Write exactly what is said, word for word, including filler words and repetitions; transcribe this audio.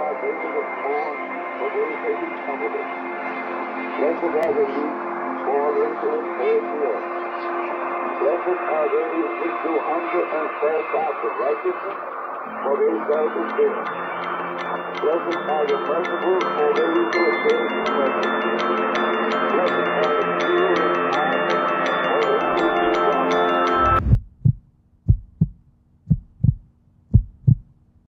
our babies are born, for they may be comforted. Blessed are the meek, for they shall inherit the earth. Blessed are they which do hunger and thirst after righteousness, for they shall be filled. Blessed are the merciful, for they shall obtain mercy. Blessed are the